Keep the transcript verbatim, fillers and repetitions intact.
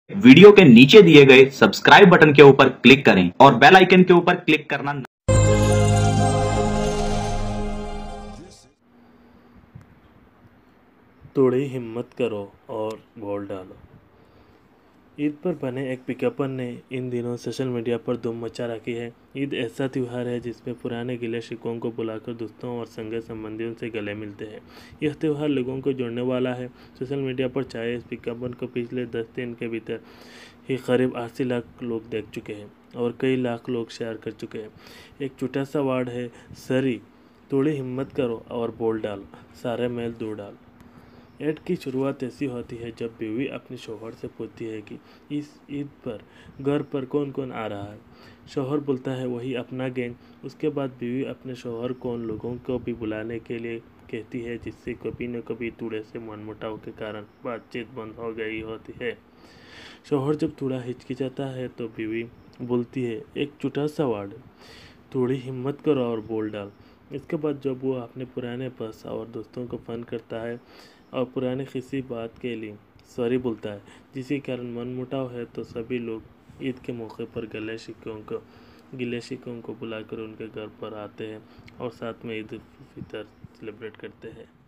Video के नीचे दिए गए सब्सक्राइब बटन के ऊपर क्लिक करें और बेल आइकन के ऊपर क्लिक करना न- थोड़ी हिम्मत करो और वोट डालो। ईद पर बने एक पिकअपर ने इन दिनों सोशल मीडिया पर धूम मचा रखी है। ईद ऐसा त्यौहार है जिसमें पुराने गिले शिकवों को बुलाकर दोस्तों और संगे संबंधियों से गले मिलते हैं। यह त्यौहार लोगों को जोड़ने वाला है। सोशल मीडिया पर छाए इस पिकअपर को पिछले दस दिन के भीतर ही करीब अस्सी लाख लोग देख चुके हैं और कई लाख लोग शेयर कर चुके हैं। एक छोटा सा वर्ड है सरी, थोड़ी हिम्मत करो और बोल डाल, सारे मेल दूर डाल। ऐड की शुरुआत ऐसी होती है जब बीवी अपने शौहर से पूछती है कि इस ईद पर घर पर कौन कौन आ रहा है। शौहर बोलता है वही अपना गैंग। उसके बाद बीवी अपने शौहर को उन लोगों को भी बुलाने के लिए कहती है जिससे कभी न कभी थोड़े से मनमुटाव के कारण बातचीत बंद हो गई होती है। शौहर जब थोड़ा हिचकिचाता है तो बीवी बोलती है एक छोटा सा वर्ड, थोड़ी हिम्मत करो और बोल डाल। इसके बाद जब वो अपने पुराने बस और दोस्तों को फ़ोन करता है और पुराने किसी बात के लिए सॉरी बोलता है जिसके कारण मनमुटाव है, तो सभी लोग ईद के मौके पर गले शिकवों को गिले शिकवों को बुलाकर उनके घर पर आते हैं और साथ में ईद उल फितर सेलिब्रेट करते हैं।